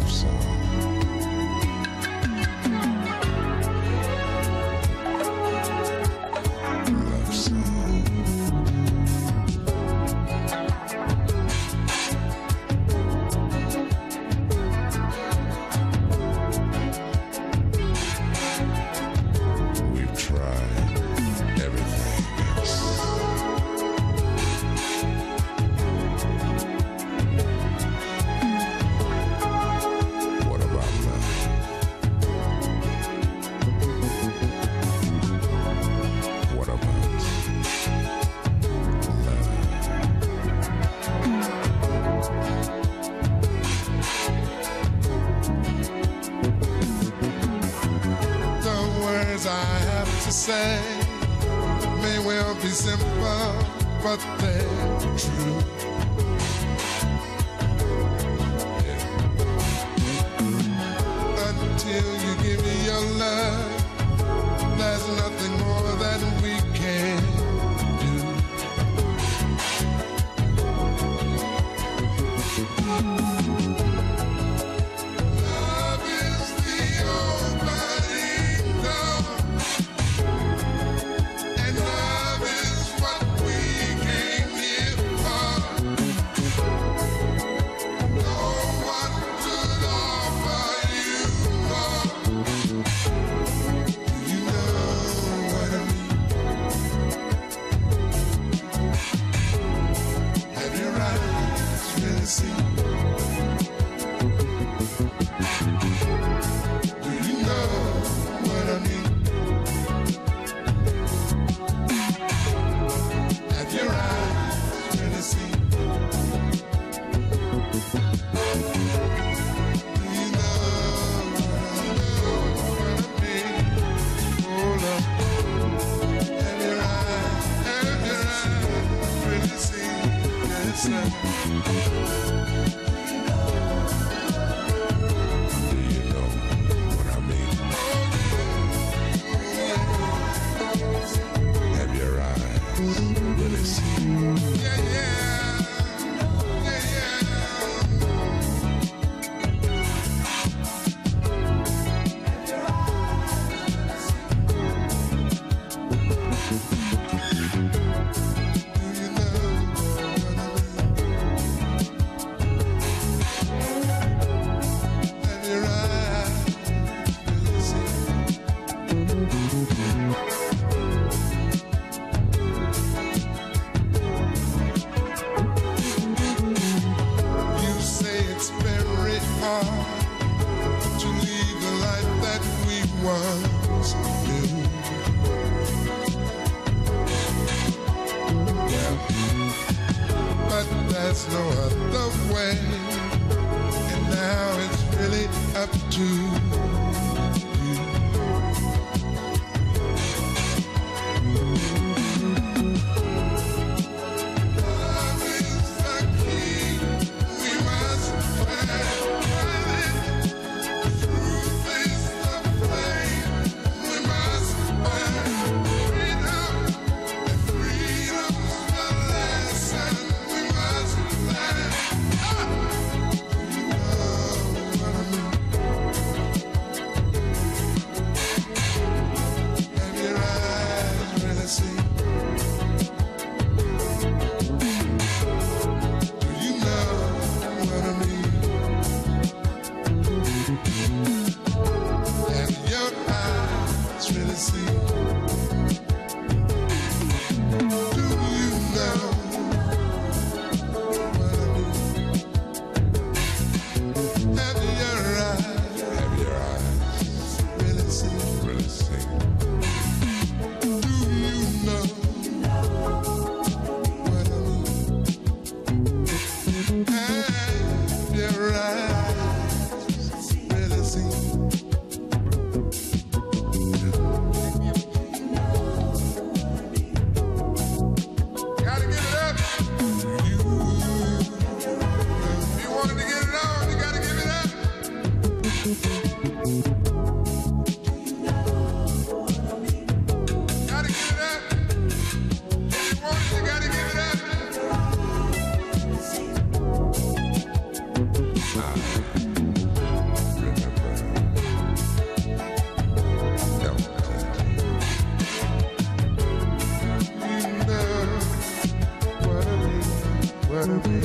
love song. Love song. We've tried everything else. What about love? What about love? The words I have to say may well be simple, but they're true. Until you give me your love, there's nothing more that we can do. Love is the opening door, and love is what we came here for. No one could offer you more. You know what I mean? Have your eyes really seen? Do you know what I mean? Have your eyes really seen? Do you know what I mean? Hold up. Have your eyes really seen? Yes, sir. Do you know what I mean? Have your eyes really seen? Yeah, yeah. Yeah, yeah. Do you know what I mean? Have your eyes really seen? You say it's very hard to leave the life that we once knew. Yeah. But there's no other way, and now it's really up to you. Love is the key we must find. Truth is the flame we must find. Freedom, and freedom's the lesson we must learn. You know what I mean? Have your eyes really seen? Do you know what I mean? Have your eyes really seen? Do you know what I mean? Have your eyes really seen? Really seen? Do you know what I mean? Have your eyes really seen? Gotta give it up. You, if you wanted to get it on, you gotta give it up. Gotta give it up. If you want it, you gotta give it up. gonna be.